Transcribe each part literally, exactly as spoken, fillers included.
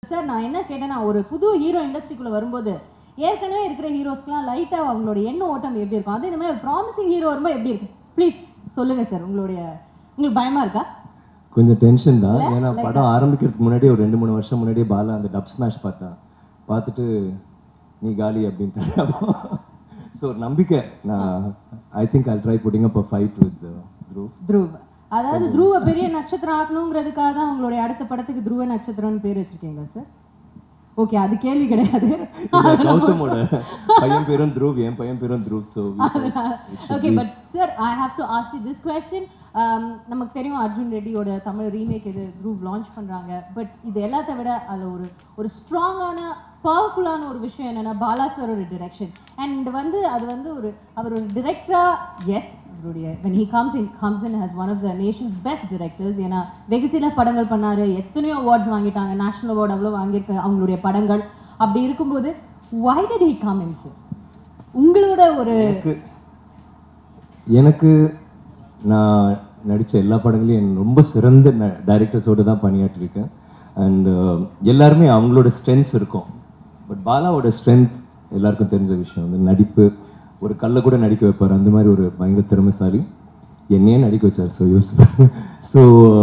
Sir நான் என்ன கேட்டேன்னா ஒரு புது ஹீரோ இண்டஸ்ட்ரிக்குள்ள வரும்போது ஏற்கனவே இருக்கிற ஹீரோஸ்க்குலாம் லைட்டா அவங்களோட எண்ண ஓட்டம் எப்படி இருக்கும் அதே மாதிரி ஒரு ப்ராமிசிங் ஹீரோ வரும்போது எப்படி இருக்கு ப்ளீஸ் சொல்லுங்க சார் உங்களுடைய உங்களுக்கு பயமா இருக்கா கொஞ்சம் டென்ஷன் தான் ஏன்னா படம் ஆரம்பிக்கிறதுக்கு முன்னாடி ஒரு ரெண்டு மூணு வருஷம் முன்னாடி பாலா அந்த டப் ஸ்மாஷ் பார்த்தா பார்த்துட்டு நீ காலி அப்படின்ட்டு ஸோ நம்பிக்கை நான் I think I try putting up a fight with Dhruv Dhruv அதாவது த்ரூவ பெரிய நட்சத்திரம் ஆகணுங்கிறதுக்காக தான் உங்களுடைய அடுத்த படத்துக்கு த்ரூவ நட்சத்திரம்னு பேர் வச்சிருக்கீங்களா சார் ஓகே அது கேள்வி கிடையாது கௌதமோட பையன் பேரும் த்ரூவ் என் பையன் பேரும் Dhruv so okay but sir I have to ask you this question நமக்கு தெரியும் அர்ஜுன் ரெட்டியோட தமிழ் ரீமேக் இது த்ரூவ் லான்ச் பண்ணுறாங்க பட் இது எல்லாத்த விட அதில் ஒரு ஒரு ஸ்ட்ராங்கான பவர்ஃபுல்லான ஒரு விஷயம் என்னென்னா பாலா சார் ஒரு டிரெக்ஷன் அண்ட் வந்து அது வந்து ஒரு அவர் ஒரு டிரெக்டராக எஸ் அவருடைய when he comes in comes in as one of the nation's best directors ஏன்னா வெகு சில படங்கள் பண்ணாரு எத்தனையோ அவார்ட்ஸ் வாங்கிட்டாங்க நேஷனல் அவார்டு அவ்வளோ வாங்கியிருக்க அவங்களுடைய படங்கள் அப்படி இருக்கும்போது why did he come in sir உங்களோட ஒரு எனக்கு நான் நடித்த எல்லா படங்களையும் ரொம்ப சிறந்த டைரக்டர்ஸோடு தான் பணியாற்றிருக்கேன் அண்ட் எல்லாருமே அவங்களோட ஸ்ட்ரென்த்ஸ் இருக்கும் பட் பாலாவோட ஸ்ட்ரென்த் எல்லாருக்கும் தெரிஞ்ச விஷயம் வந்து நடிப்பு ஒரு கல்லை கூட நடிக்க வைப்பார் அந்த மாதிரி ஒரு பயங்கர திறமைசாலி என்னையே நடிக்க வச்சார் ஸோ யோசிப்பேன் ஸோ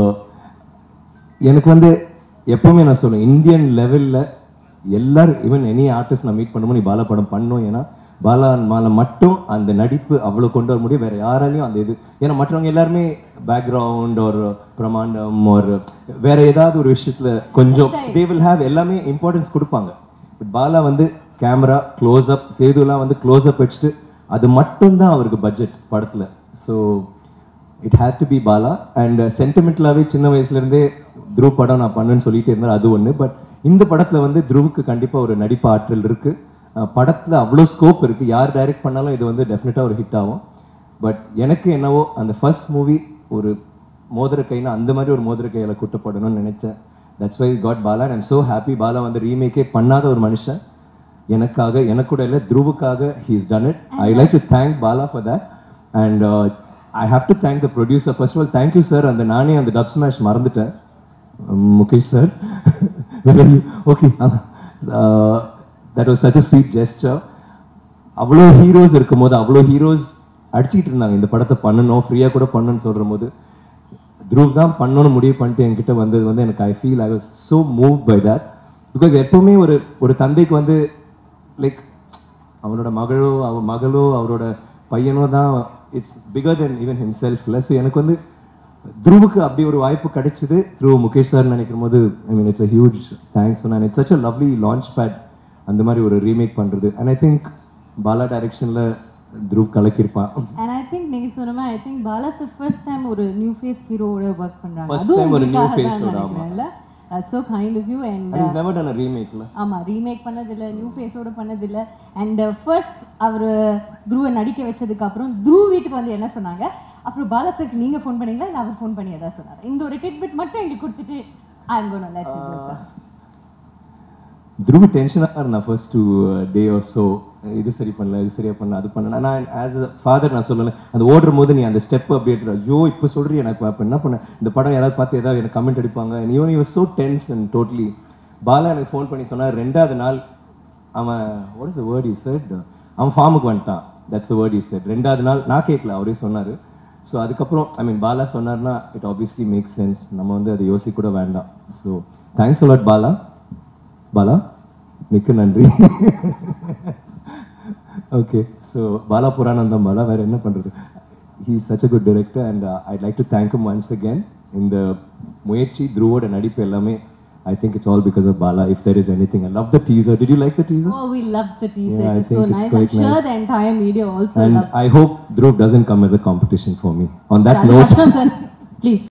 எனக்கு வந்து எப்போவுமே நான் சொல்லுவேன் இந்தியன் லெவலில் எல்லாரும் ஈவன் எனி ஆர்டிஸ்ட் நான் மீட் பண்ணும்போது நீ பாலா படம் பண்ணணும் ஏன்னா பாலா மாலை மட்டும் அந்த நடிப்பு அவ்வளோ கொண்டு வர முடியும் வேறு யாராலையும் அந்த இது ஏன்னா மற்றவங்க எல்லாருமே பேக்ரவுண்ட் ஒரு பிரமாண்டம் ஒரு வேற ஏதாவது ஒரு விஷயத்தில் கொஞ்சம் தே வில் ஹேவ் எல்லாமே இம்பார்ட்டன்ஸ் கொடுப்பாங்க பட் பாலா வந்து கேமரா க்ளோஸ் அப் சேதுலாம் வந்து க்ளோஸ் அப் வச்சுட்டு அது மட்டும்தான் அவருக்கு பட்ஜெட் படத்தில் so it had to be Bala and சென்டிமெண்டலாகவே சின்ன வயசுலேருந்தே த்ரூவ் படம் நான் பண்ணுன்னு சொல்லிட்டு இருந்தார் அது ஒன்று பட் இந்த படத்தில் வந்து த்ருவுக்கு கண்டிப்பாக ஒரு நடிப்பு ஆற்றல் இருக்குது படத்தில் அவ்வளோ ஸ்கோப் இருக்குது யார் டைரக்ட் பண்ணாலும் இது வந்து டெஃபினட்டாக ஒரு ஹிட் ஆகும் பட் எனக்கு என்னவோ அந்த ஃபர்ஸ்ட் மூவி ஒரு மோதிர கைனா அந்த மாதிரி ஒரு மோதிர கையில் கூட்டப்படணும்னு நினச்சேன் that's why god Bala and I'm so happy Bala வந்து ரீமேக்கே பண்ணாத ஒரு மனுஷன் எனக்காக எனக்கு கூட இல்லை த்ருவுக்காக he is done it I like to thank Bala for that and I have to thank the producer first of all thank you sir அந்த நானே அந்த டப் ஸ்மாஷ் மறந்துட்டேன் Mukesh sir okay that was such a sweet gesture அவ்வளோ heroes இருக்கும் போது அவ்வளோ heroes அடிச்சுக்கிட்டு இருந்தாங்க இந்த படத்தை பண்ணணும் ஃப்ரீயாக கூட பண்ணணும்னு சொல்கிற போது த்ருவ் தான் பண்ணணும்னு முடிவு பண்ணிட்டு என்கிட்ட வந்தது வந்து எனக்கு I feel I was so move by that because எப்போவுமே ஒரு ஒரு தந்தைக்கு வந்து லைக் அவனோட மகளோ அவ மகளோ அவரோட பையனோ தான் இட்ஸ் பிகர் தென் ஈவன் ஹிம்செல்ஃப்ல ஸோ எனக்கு வந்து த்ருவுக்கு அப்படி ஒரு வாய்ப்பு கிடைச்சிது த்ரூ முகேஷ் சார் நினைக்கும் போது I mean it's a huge thanks நான் it's such a lovely launch pad அந்த மாதிரி ஒரு ரீமேக் பண்ணுறது அண்ட் ஐ திங்க் பாலா டைரக்ஷனில் த்ருவ் கலக்கிருப்பான் அண்ட் ஐ திங்க் நீங்க சொன்ன மாதிரி I think Bala sir first time ஒரு நியூ ஃபேஸ் ஹீரோவோட ஒர்க் பண்றாங்க ஃபர்ஸ்ட் டைம் ஒரு நியூ ஃபேஸோட ஆமா That's so kind of you and uh, he's never done a remake la ஆமா ரீமேக் பண்ணதில்லை நியூ ஃபேஸோட பண்ணதில்லை அண்ட் ஃபர்ஸ்ட் அவர் த்ருவ நடிக்க வச்சதுக்கு அப்புறம் த்ருவ் வீட்டுக்கு வந்து என்ன சொன்னாங்க அப்புறம் பாலா சாருக்கு நீங்க ஃபோன் பண்ணீங்களா இல்லை அவர் ஃபோன் பண்ணி ஏதாவது சொன்னார் இந்த ஒரு டிட்பிட் மட்டும் எங்களுக்கு கொடுத்துட்டு I am gonna let you go sir Dhruv டென்ஷனாக இருந்தான் first two day or so இது சரி பண்ணல இது சரியா பண்ணல அது பண்ணல நான் ஆஸ் அ ஃபாதர் நான் சொல்லலை அந்த ஓடுற போது நீ அந்த ஸ்டெப் அப்படி எடுத்துற ஐயோ இப்போ சொல்கிறீ எனக்கு அப்போ என்ன பண்ண இந்த படம் யாராவது பார்த்து ஏதாவது எனக்கு கமெண்ட் அடிப்பாங்க even you so tense and totally Bala எனக்கு ஃபோன் பண்ணி சொன்னார் ரெண்டாவது நாள் அவன் what is the word you said அவன் ஃபார்முக்கு வந்துட்டான் that's the word you said ரெண்டாவது நாள் நான் கேட்கல அவரே சொன்னார் ஸோ அதுக்கப்புறம் ஐ மீன் பாலா சொன்னார்னா இட் ஆப்வியஸ்லி மேக் சென்ஸ் நம்ம வந்து அதை யோசிக்க கூட வேண்டாம் so thanks a lot Bala Bala மிக்க நன்றி ஓகே ஸோ பாலா புராணந்தம் பாலா வேறு என்ன பண்ணுறது he is such a good director and I'd like to thank him once again இந்த முயற்சி த்ருவோட நடிப்பு எல்லாமே I think it's all because of Bala. If there is anything, I love the teaser. Did you like the teaser? Oh, we loved the teaser. Yeah, it was so nice. I'm sure nice. the entire media also and loved it. I hope Dhruv doesn't come as a competition for me. On that Radha note, Krishna sir, please.